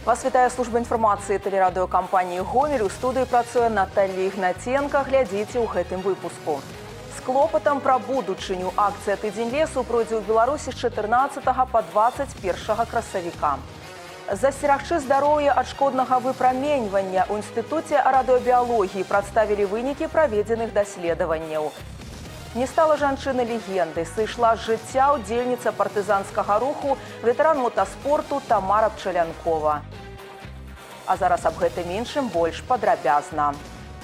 Вас вітає служба інфармацыі тэлерадыёкампаніі «Гомель». У студыі працуе Наталья Ігнаценка. Глядзіце ў гэтым выпуску. З клопатам пра будучыню акцыя «Тыдзень лесу» пройдзе ў Беларусі з 14 па 21 красавіка. Засцерагчы здароўе ад шкоднага выпраменьвання ў Інстытуце радыёбіялогіі прадставілі вынікі праведзеных даследаванняў. Не стала жанчыны-легенды, сышла з жыцця ўдзельніца партызанскага руху, ветэран мотаспорту Тамара Пчалянкова. А зараз аб гэтым іншым больш падрабязна.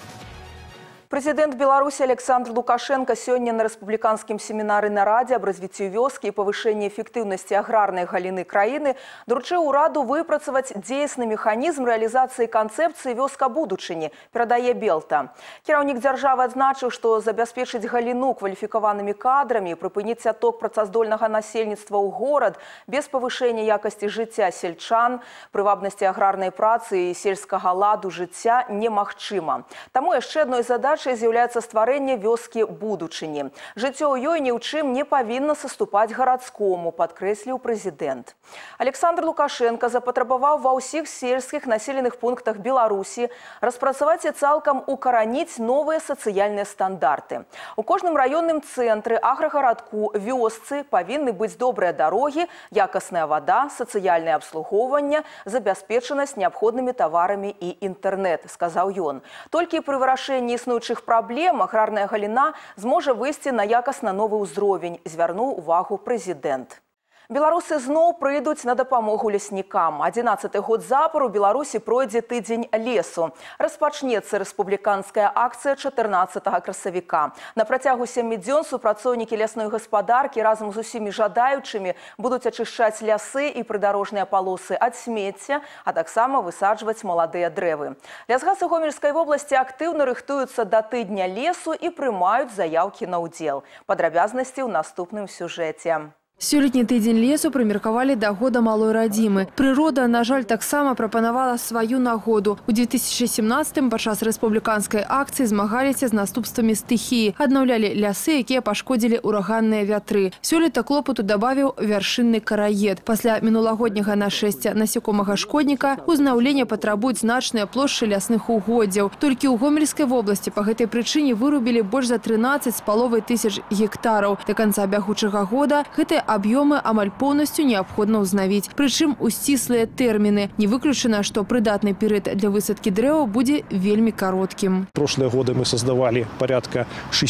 Президент Беларуси Александр Лукашенко сегодня на республиканском семинаре нарадзе об развитии вёскі и повышении эффективности аграрной галины краины доручил ураду выпрацаваць дзейсны механизм реализации концепции вёска будучыні, перадае Белта. Кіраўнік дзяржавы адзначыў, што забяспечыць галіну кваліфікаванымі кадрамі, прыпыніць отток працаздольнага насельніцтва ў горад без повышения якасці жыцця сельчан, прывабнасці аграрнай працы і сельскага ладу жыцця немагчыма. Таму яшчэ адной задачай з'яўляецца стварэнне вёскі будучыні. Жыццё ў ёй ні ў чым не павінна саступаць гарадскому, падкрэсліў прэзідэнт. Александр Лукашенко запатрабаваў ва ўсіх сельскіх населеных пунктах Беларусі распрацаваць і цалкам укараніць новыя сацыяльныя стандарты. У кожным раённым цэнтры, аграгарадку, вёсцы павінны быць добрыя дарогі, якасная вада, сацыяльнае абслугоўванне, забяспечанасць неабходнымі таварамі і інтэрнэт, сказаў ён. Толькі пры вырашэнні існуючых проблем аграрная галіна зможа выйсці на якасна новы ўзровень, звярнуў увагу прэзідэнт. Беларусы зноў прыйдуць на дапамогу леснікам. 11-й год запар у Беларусі пройдзе тыдзень лесу. Распачнецца рэспубліканская акцыя 14 красавіка. На працягу 7 дзён супрацоўнікі лясной гаспадаркі разам з усімі жадаючымі будуць ачышчаць лясы і прыдарожныя палосы ад смецця, а таксама высаджваць маладыя дрэвы. Лясгасы Гомельскай вобласці актыўна рыхтуюцца да тыдня лесу і прымаюць заяўкі на ўдзел. Падрабязнасці ў наступным сюжэце. Сёлетні тыдзень лесу прымеркавалі да года малой радзімы. Прырода, на жаль, таксама прапанавала сваю нагоду. У 2017-м падчас рэспубліканскай акцыі змагаліся з наступствамі стыхіі. Аднаўлялі лясы, якія пашкодзілі ураганныя вятры. Сёлета клопату дабавіў вяршынны караед. Пасля мінулагодняга нашэсця насекомага шкодніка узнаўлення патрабуюць значныя плошчы лясных угоддзяў. Толькі ў Гомельскай вобласці па гэтай прычыне вырубілі больш за 13,5 тысяч гектараў. Да канца бягучага года гэтыя аб'ёмы амаль поўнасцю неабходна ўзнавіць. Прычым у сціслыя тэрміны. Не выключана, што прыдатны перыяд для высадкі дрэваў будзе вельмі кароткім. Прошлые годы мы создавали порядка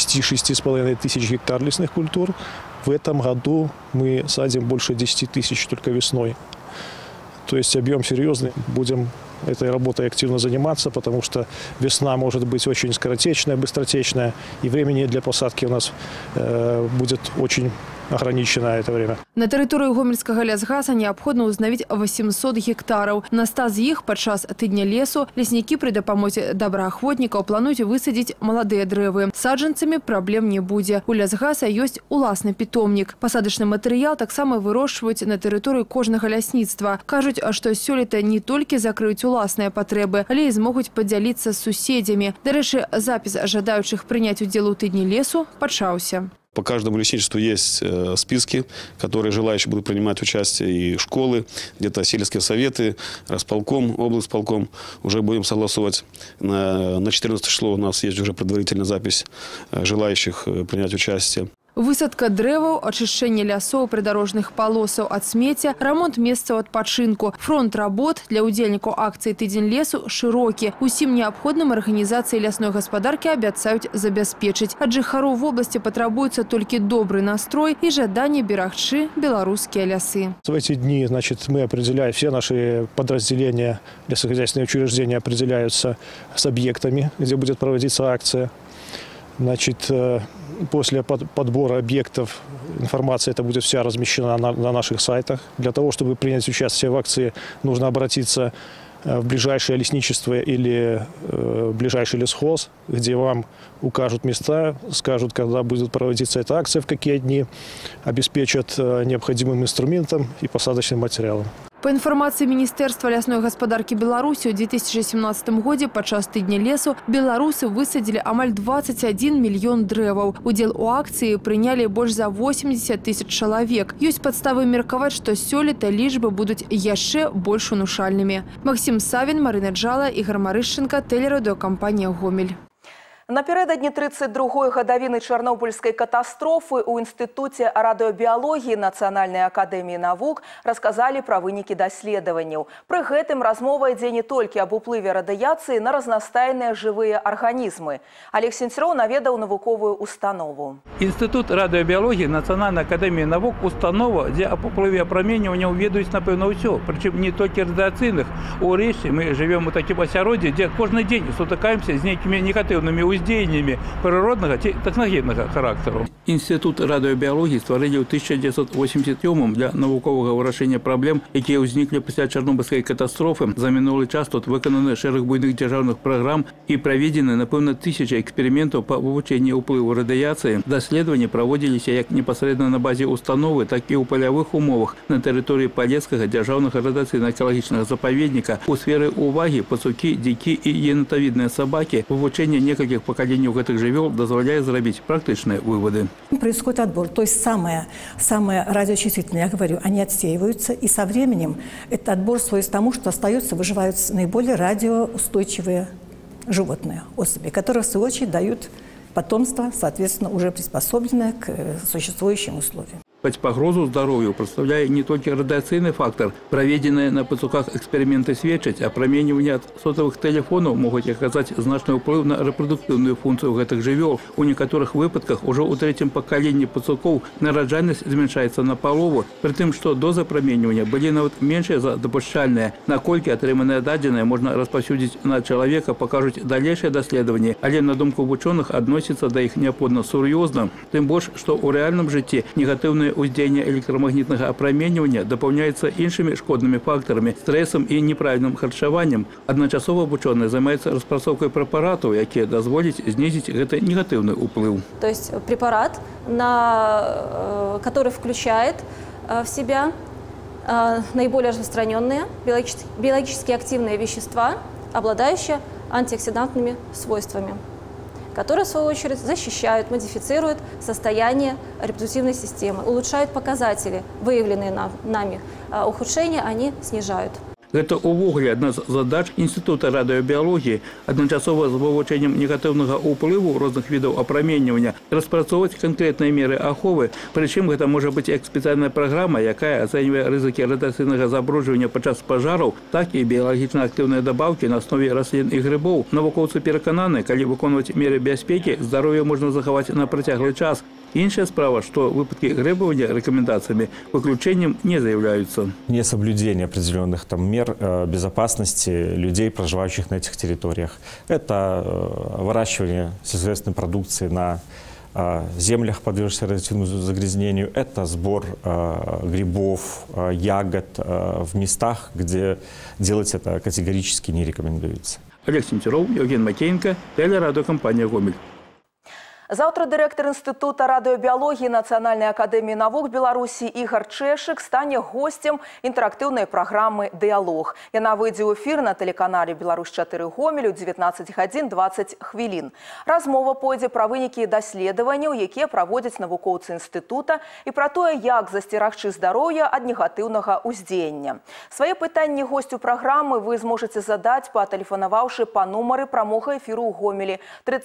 6-6,5 тысяч гектар лесных культур. В этом году мы садим больше 10 тысяч только весной. То есть объем серьезный. Будем этой работой активно заниматься, потому что весна может быть очень скоротечная, быстротечная, и времени для посадки у нас будет очень ограничено это время. На тэрыторыі гомельскага лясгаса неабходна ўзнавіць 800 гектараў. На 100 з іх падчас тыдня лесу леснікі пры дапамозе добраахвотнікаў плануюць высадзіць маладыя дрэвы. Саджанцамі праблем не будзе. У лясгаса ёсць уласны пітомнік. Пасадачны матэрыял таксама вырошчваюць на тэрыторыі кожнага лясніцтва. Кажуць, што сёлета не толькі закрыюць уласныя патрэбы, але і змогуць падзяліцца з суседзямі. Дарэчы, запіс жадаючых прыняць удзел у тыдні лесу пачаўся. По каждому лесничеству есть списки, которые желающие будут принимать участие, и школы, где-то сельские советы, располком, облсполком. Уже будем согласовывать. На 14 число у нас есть уже предварительная запись желающих принять участие. Высадка дрэваў, ачышчэнне лясоў, прыдарожных палосаў ад смецця, рамонт месцаў адпачынку. Фронт работ для ўдзельнікаў акцыі «Тыдзень лесу» шырокі. Усім неабходным арганізацыі лясной гаспадаркі абяцаюць забяспечыць. Ад жыхароў вобласці патрабуецца толькі добры настрой і жаданне берагчы беларускія лясы. В эти дни, значит, мы определяем, все наши подразделения, лесохозяйственные учреждения определяются с объектами, где будет проводиться акция. Значит, после подбора объектов информация эта будет вся размещена на наших сайтах. Для того, чтобы принять участие в акции, нужно обратиться в ближайшее лесничество или ближайший лесхоз, где вам укажут места, скажут, когда будет проводиться эта акция, в какие дни, обеспечат необходимым инструментом и посадочным материалом. По информации Министерства лесной господарки Беларуси, в 2017 году подчас тыдня лесу белорусы высадили амаль 21 миллион дрэваў. Удел у акции приняли больше за 80 тысяч человек. Есть подставы мерковать, что сёлета лічбы будут яшчэ больш унушальными. Максим Савин, Марина Джала, Игорь Марышченко, телерадиокомпания «Гомель». Напярэдадні 32-й гадавіны чарнобыльскай катастрофы ў Інстытуце радыёбіялогіі Нацыянальнай акадэміі навук расказалі пра вынікі даследаванняў. Пры гэтым размова ідзе не толькі аб уплыве радыяцыі на разнастайныя жывыя арганізмы. Олег Сенцёров наведаў навуковую установу. Інстытут радыёбіялогіі Нацыянальнай акадэміі навук – установа, дзе аб уплыве апраменьвання ведаюць, напэўна, ўсё. Прычым не толькі радыяцыйных. Урэшце мы жывем у такім асяроддзі, дзе кожны дзень сутыкаемся з нейкімі негатыўнымі уздзеяннями природного и техногенного характера. Институт радиобиологии створили в 1987 для навукового вырашэння проблем, которые возникли после Чернобыльской катастрофы. За минулый час тут виконано шэраг буйных державных программ и проведены, напевно, тысячи экспериментов по вывучению уплыву радиации. Доследования проводились как непосредственно на базе установы, так и у полевых умовах на территории Полесского державного радиацийно-экологичного заповедника. У сферы уваги пацуки, дики и енотовидные собаки вывучение нескольких поколений этих живёл дозволяет сделать практичные выводы. Происходит отбор, то есть самые радиочувствительные, я говорю, они отсеиваются, и со временем этот отбор сводится к тому, что остаются, выживают наиболее радиоустойчивые животные, особи, которые в свою очередь дают потомство, соответственно, уже приспособленное к существующим условиям. Погрозу здоровью представляет не только радиационный фактор. Проведенные на пацуках эксперименты сведчат, а променивание от сотовых телефонов могут оказать значный вплыв на репродуктивную функцию этих живёл. У некоторых выпадках уже у третьем поколении пацуков нараджальность зменшается на полову, при том, что доза променивания были нават меньше за допущальные. Накольки отриманные данные можно распространить на человека, покажут дальнейшее доследование, але на думку ученых относится до их необходимо серьезно, тем больше, что у реальном житті негативные уздзеянне электромагнітнага апраменьвання дапаўняецца іншымі шкоднымі фактарамі, стрэсам і неправільным харчаваннем. Адначасова вучоныя займаюцца распрацоўкай прэпаратаў, якія дазволяць знізіць гэты негатыўны ўплыў. То есть препарат, который включает в себя наиболее распространенные биологически активные вещества, обладающие антиоксидантными свойствами, которые, в свою очередь, защищают, модифицируют состояние репродуктивной системы, улучшают показатели, выявленные нами ухудшения, они снижают. Это увогуле одна з задач Інстытута радыёбіялогіі, адначасова з вывучэннем негатыўнага ўплыву розных відаў апраменьвання, распрацоўваць канкрэтныя меры аховы, прычым гэта можа быць як спецыяльная праграма, якая ацэньвае рызыкі радыацыйнага забруджвання падчас пажараў, так і біялагічна актыўныя дабаўкі на аснове раслін і грыбоў. Навукоўцы перакананы, калі выконваць меры бяспекі, здароўе можна захаваць на працяглы час. Іншая справа, что выпадки грэбавання рекомендациями выключением не заявляются. Несоблюдение определенных мер безопасности людей, проживающих на этих территориях. Это выращивание сельскохозяйственной продукции на землях, подвергшихся радиоактивному загрязнению. Это сбор грибов, ягод в местах, где делать это категорически не рекомендуется. Олег Сенцёров, Евген Макеенко, телерадиокомпания «Гомель». Завтра директор Института радиобиологии Национальной академии наук Беларуси Игорь Чешик станет гостем интерактивной программы «Диалог». Яна выйдзе ў эфир на телеканале «Беларусь-4 Гомель» у 19 гадзін 20 хвілін. Размова пойдзе пра вынікі даследаванняў, якія праводзяць навукоўцы інстытута, і пра тое, як засцерагчы здароўя ад негатыўнага ўздзеяння. Свае пытанні гостю праграмы вы зможаце задаць, патэлефанаваўшы па нумары прамога эфіру ў Гомелі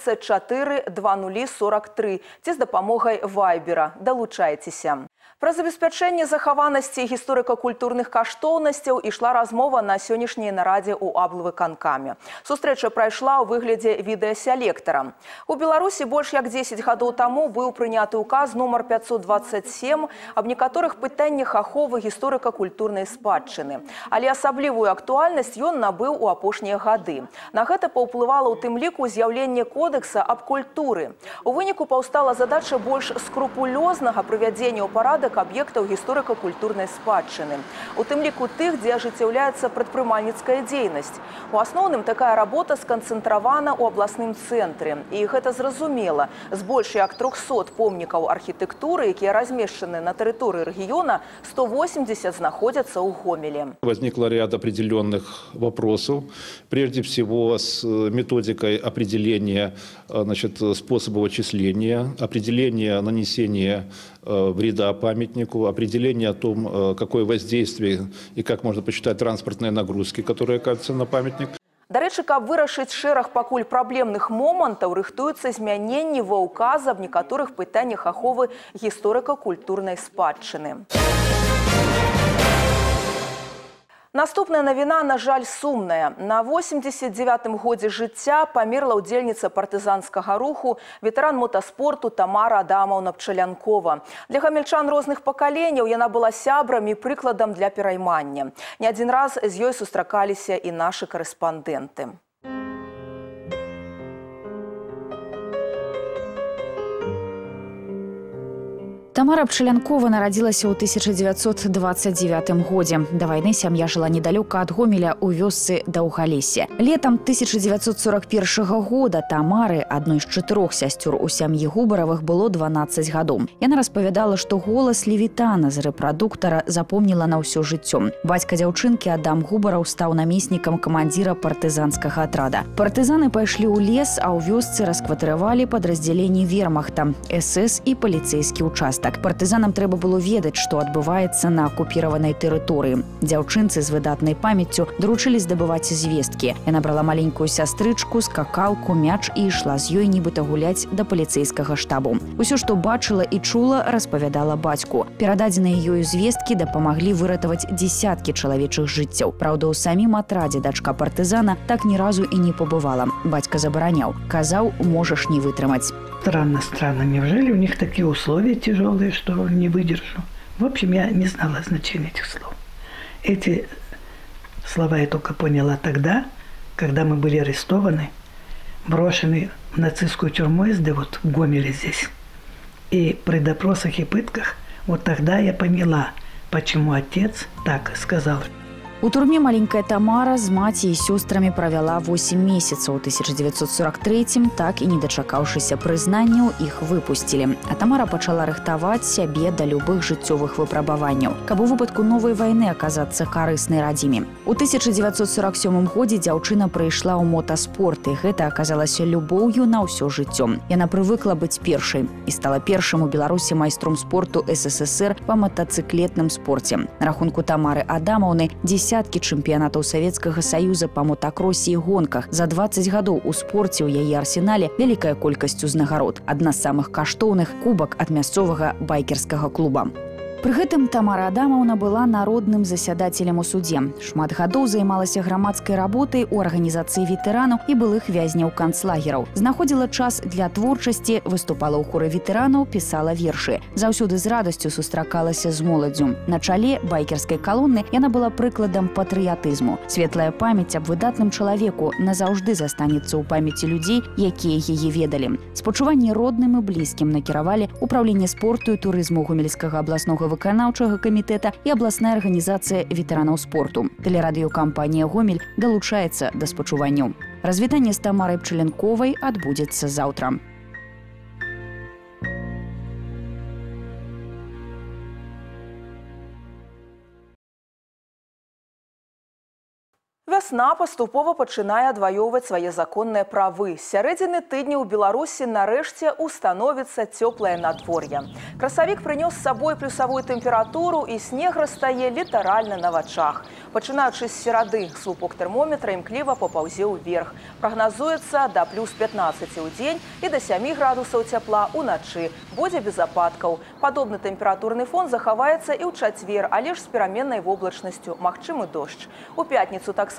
34 20 43 ці з дапамогай Вайбера. Далучайцеся. Пра забеспячэнне захаванасці гісторыка-культурных каштоўнасцяў ішла размова на сённяшняй нарадзе ў аблвыканкаме. Сустрэча прайшла ў выглядзе відэасялектара. У Беларусі больш як 10 гадоў таму быў прыняты указ нумар 527 аб некаторых пытаннях аховы гісторыка-культурнай спадчыны. Але асаблівую актуальнасць ён набыў у апошнія гады. На гэта паўплывала ў тым ліку з'яўленне кодэкса аб культуры. У выніку паўстала задача больш скрупулёзнага прывядзення ў парадак пералік аб'ектаў гісторыка-культурнай спадчыны. У тым ліку тых, дзе ажыццяўляецца прадпрымальніцкая дзейнасць. У асноўным такая работа сканцэнтравана ў абласным цэнтры. І гэта зразумела. З больш як 300 помнікаў архітэктуры, якія размешчаны на тэрыторыі рэгіёна, 180 знаходзяцца ў Гомеле. Возникло ряд определенных вопросов. Прежде всего с методикой определения способов отчисления, определения нанесения вреда памятнику, определение о том, какое воздействие и как можно посчитать транспортные нагрузки, которые оказываются на памятник. Дарэчы, каб вырашыць шэраг пакуль праблемных момантаў, рыхтуюцца змяненні ва ўказа аб некаторых пытаннях аховы гісторыка-культурнай спадчыны. Наступная навіна, на жаль, сумная. На 89-м годзе жыцця памерла ўдзельніца партызанскага руху, ветэран мотаспорту Тамара Адамаўна Пчалянкова. Для гамельчан розных пакаленняў яна была сябрам і прыкладам для пераймання. Не адзін раз з ёй сустракаліся і нашы карэспандэнты. Тамара Пчалянкова нарадзілася ў 1929 годзе. Да вайны сям'я жыла недалёка ад Гомеля ў вёсцы Даўгалесе. Летам 1941 года Тамары, адной з 4 сясцёр у сям'і Губаравых, было 12 гадоў. Яна распавядала, што голас левітана з рэпрадуктара запомніла на ўсё жыццё. Бацька дзяўчынкі Адам Губараў стаў намеснікам камандзіра партызанскага атрада. Партызаны пайшлі ў лес, а ў вёсцы раскватаравалі падраздзяленні вермахта, СС і паліцэйскі ўчастак. Партызанам трэба было ведаць, што адбываецца на акупіраванай тэрыторыі. Дзяўчынцы з выдатнай памяццю даручылі здабываць звесткі. Яна брала маленькую сястрычку, скакалку, мяч і ішла з ёй нібыта гуляць да паліцэйскага штабу. Усё, што бачыла і чула, распавядала бацьку. Перададзеныя ёю звесткі дапамаглі выратаваць дзесяткі чалавечых жыццяў. Праўда, у самім атрадзе дачка партызана так ні разу і не побывала. Бацька забараняў. Казаў, можаш не вытрымаць. Странно. Неужели у них такие условия тяжелые, что не выдержу? В общем, я не знала значения этих слов. Эти слова я только поняла тогда, когда мы были арестованы, брошены в нацистскую тюрьму СД, вот в Гомеле здесь. И при допросах и пытках, вот тогда я поняла, почему отец так сказал. У турме маленькая Тамара з маці і сёстрамі правяла 8 месяцаў. У 1943-м, так і не дачакаўшыся прызнанняў, іх выпусцілі. А Тамара пачала рыхтаваць сябе да любых жыццёвых выпрабаванняў, каб у выпадку новай вайны аказацца карыснай радзіме. У 1947 годзе дзяўчына прыйшла ў мотаспорт, і гэта аказалася любоўю на ўсё жыццё. Яна прывыкла быць першай і стала першым у Беларусі майстром спорту СССР па матацыклетным спорце. На рахунку Тамары Адамаўны дзесяткі чэмпіянатаў Савецкага Саюза па мотакросе і гонках. За 20 гадоў у спорце ў яе арсенале вялікая колькасць узнагарод. Адна з самых каштоўных – кубак ад мясцовага байкерскага клуба. Пры гэтым Тамара Адамаўна была народным засядателем у судзе. Шмат гадоў займалася грамадскай работай у арганізацыі ветэранаў і былых вязняў канцлагераў. Знаходзіла час для творчасці, выступала ў хоры ветэранаў, пісала вершы. Заўсёды з радасцю сустракалася з моладдзю. На чале байкерскай калоны яна была прыкладам патрыятызму. Светлая памяць аб выдатным чалавеку назаўжды застанецца ў памяці людзей, якія яе ведалі. Спачуванні родным і блізкім накіравалі Управленне спорту і турызму Гомельскага абласнога выканаўчага камітэта і абласная арганізацыя ветэранаў спорту. Тэлерадыёкампанія «Гомель» далучаецца да спачуванняў. Развітанне з Тамарай Пчалянковай адбудзецца заўтра. Вясна паступова пачынае адваёўваць свае законныя правы. З сярэдзіны тыдня ў Беларусі нарэшце установіцца цёплае надвор'е. Красавік прынёс з сабой плюсавую тэмпературу, і снег растае літаральна на вачах. Пачынаючы з серады, слупок тэрмометра імкліва папаўзе ўверх. Прагназуецца да плюс 15 ў дзень і да 7 градусаў цяпла ўначы. Будзе без ападкаў. Падобны тэмпературны фон захаваецца і ў чацвер, але ж з пераменнай воблачнасцю, магчымы дождж. У пятніцу таксама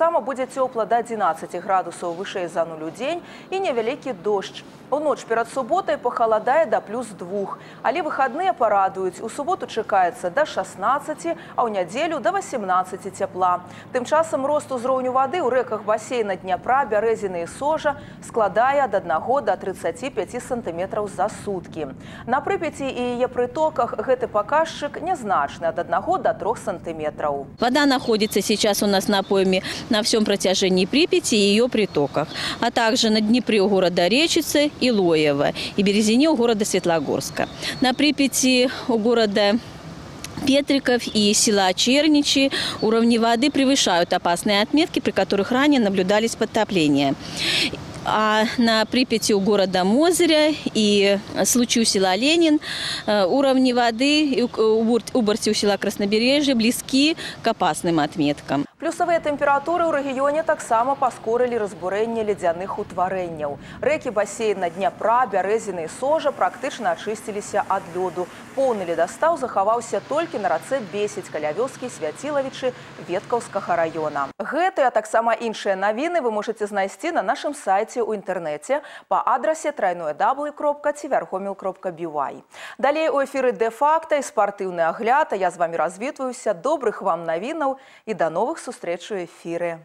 Таксама будзе цёпла до 11 градусаў вышэй за нулю дзень і невялікі дождж. У ноч перад суботай пахаладае до +2, але выхадныя парадуюць. У суботу чакаецца до 16, а ў нядзелю до 18 цяпла. Тым часам рост узроўню вады ў рэках басейна Дняпра, Бярэзіны і Сожа складае ад 1 до 35 сантиметраў за суткі. На Припяти і яе притоках гэты паказчык нязначны ад 1 до 3 сантиметров. Вода находится сейчас у нас на пойме на всем протяжении Припяти и ее притоках, а также на Днепре у города Речицы, Илоева и Березине у города Светлогорска. На Припяти у города Петриков и села Черничи уровни воды превышают опасные отметки, при которых ранее наблюдались подтопления. А на Припяти у города Мозыря и случаю села Ленин уровни воды у борти у села Краснобережье близки к опасным отметкам. Плюсовые температуры ў рэгіёне таксама паскорылі разбурэнне ледзяных утварэнняў. Рэкі басейна Дняпра, Бярэзіны і Сожа практычна ачысціліся ад лёду. Поўны ледастаў захаваўся толькі на рацэ Бесіць каля вёскі Свяцілавічы Веткаўскага раёна. Гэтыя, а таксама іншыя навіны вы можаце знайсці на нашым сайце ў інтэрнэце па адрасе www.tvrgomel.by. Далей у эфіры «Де-факта» і спартыўны агляд, а я з вами развітваюся. Добрых вам навінаў і да новых сустрэч у эфире.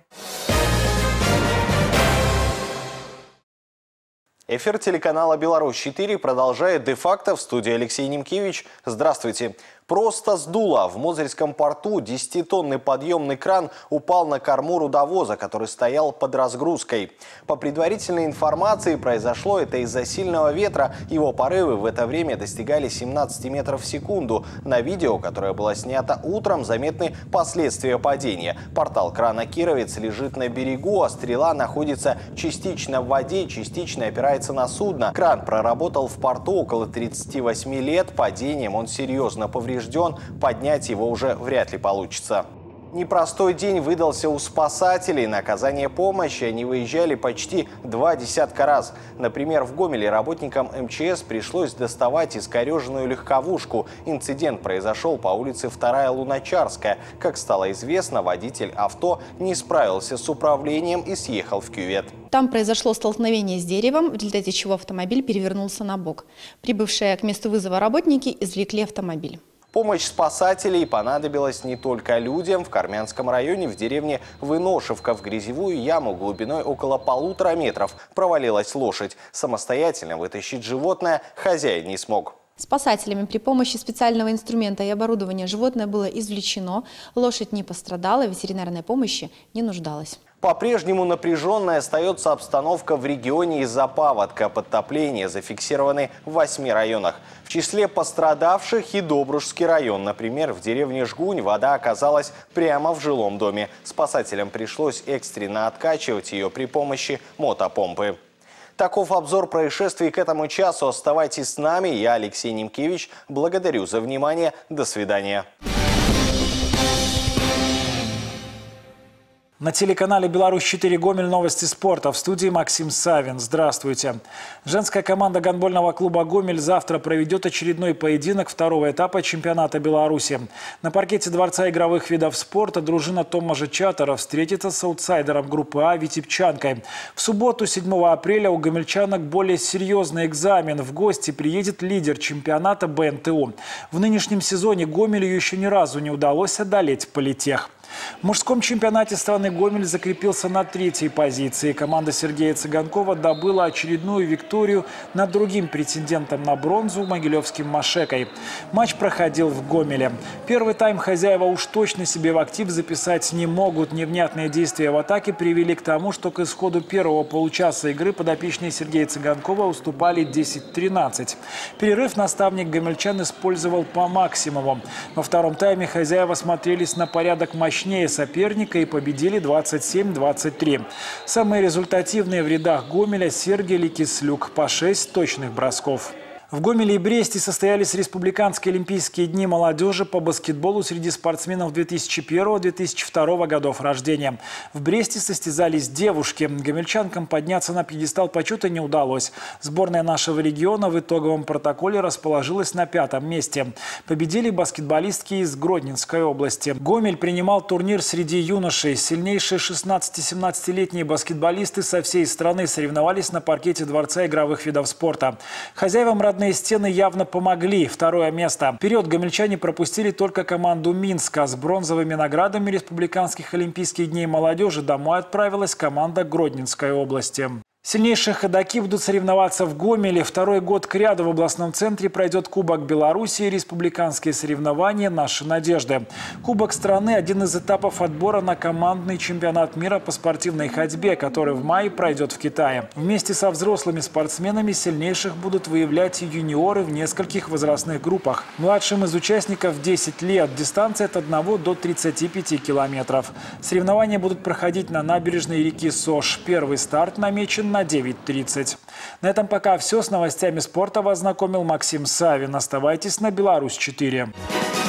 Эфир телеканала «Беларусь-4» продолжает «Де-факто», в студии Алексей Немкевич. Здравствуйте. Просто сдуло. В Мозырском порту 10-тонный подъемный кран упал на корму рудовоза, который стоял под разгрузкой. По предварительной информации, произошло это из-за сильного ветра. Его порывы в это время достигали 17 метров в секунду. На видео, которое было снято утром, заметны последствия падения. Портал крана «Кировец» лежит на берегу, а стрела находится частично в воде, частично опирается на судно. Кран проработал в порту около 38 лет. Падением он серьезно поврежден. Поднять его уже вряд ли получится. Непростой день выдался у спасателей. На оказание помощи они выезжали почти 20 раз. Например, в Гомеле работникам МЧС пришлось доставать искореженную легковушку. Инцидент произошел по улице 2-я Луначарская. Как стало известно, водитель авто не справился с управлением и съехал в кювет. Там произошло столкновение с деревом, в результате чего автомобиль перевернулся на бок. Прибывшие к месту вызова работники извлекли автомобиль. Помощь спасателей понадобилась не только людям. В Кармянском районе в деревне Выношевка в грязевую яму глубиной около 1,5 метров провалилась лошадь. Самостоятельно вытащить животное хозяин не смог. Спасателями при помощи специального инструмента и оборудования животное было извлечено, лошадь не пострадала, ветеринарной помощи не нуждалась. По-прежнему напряженной остается обстановка в регионе из-за паводка. Подтопления зафиксированы в 8 районах. В числе пострадавших и Добружский район. Например, в деревне Жгунь вода оказалась прямо в жилом доме. Спасателям пришлось экстренно откачивать ее при помощи мотопомпы. Таков обзор происшествий к этому часу. Оставайтесь с нами. Я Алексей Немкевич. Благодарю за внимание. До свидания. На телеканале «Беларусь-4» Гомель, новости спорта. В студии Максим Савин. Здравствуйте. Женская команда гандбольного клуба «Гомель» завтра проведет очередной поединок второго этапа чемпионата Беларуси. На паркете Дворца игровых видов спорта дружина Томажа Чатара встретится с аутсайдером группы А Витебчанкой. В субботу, 7 апреля, у гомельчанок более серьезный экзамен. В гости приедет лидер чемпионата БНТУ. В нынешнем сезоне Гомелю еще ни разу не удалось одолеть Политех. В мужском чемпионате страны Гомель закрепился на 3-й позиции. Команда Сергея Цыганкова добыла очередную викторию над другим претендентом на бронзу – могилевским Машекой. Матч проходил в Гомеле. Первый тайм хозяева уж точно себе в актив записать не могут. Невнятные действия в атаке привели к тому, что к исходу первого получаса игры подопечные Сергея Цыганкова уступали 10-13. Перерыв наставник гомельчан использовал по максимуму. Во втором тайме хозяева смотрелись на порядок мощнее соперника и победили 27-23. Самые результативные в рядах Гомеля Сергей Ликислюк по 6 точных бросков. В Гомеле и Бресте состоялись республиканские олимпийские дни молодежи по баскетболу среди спортсменов 2001-2002 годов рождения. В Бресте состязались девушки. Гомельчанкам подняться на пьедестал почета не удалось. Сборная нашего региона в итоговом протоколе расположилась на 5-м месте. Победили баскетболистки из Гродненской области. Гомель принимал турнир среди юношей. Сильнейшие 16-17-летние баскетболисты со всей страны соревновались на паркете Дворца игровых видов спорта. Хозяевам родные стены явно помогли. 2-е место. Вперед гомельчане пропустили только команду Минска. С бронзовыми наградами республиканских олимпийских дней молодежи домой отправилась команда Гродненской области. Сильнейшие ходоки будут соревноваться в Гомеле. 2-й год кряду в областном центре пройдет Кубок Беларуси и республиканские соревнования «Наши надежды». Кубок страны – один из этапов отбора на командный чемпионат мира по спортивной ходьбе, который в мае пройдет в Китае. Вместе со взрослыми спортсменами сильнейших будут выявлять и юниоры в нескольких возрастных группах. Младшим из участников 10 лет. Дистанция от 1 до 35 километров. Соревнования будут проходить на набережной реки Сош. Первый старт намечен на 9:30. На этом пока все. С новостями спорта вас знакомил Максим Савин. Оставайтесь на Беларусь 4.